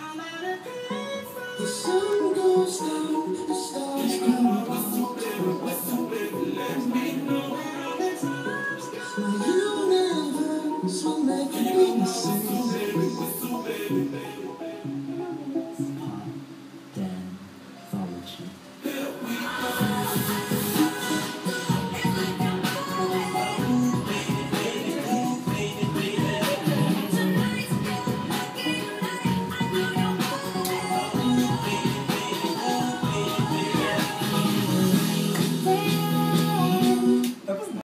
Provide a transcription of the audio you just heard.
The sun goes down, the stars come out. My universe will never be the same. Pop Dan Thology.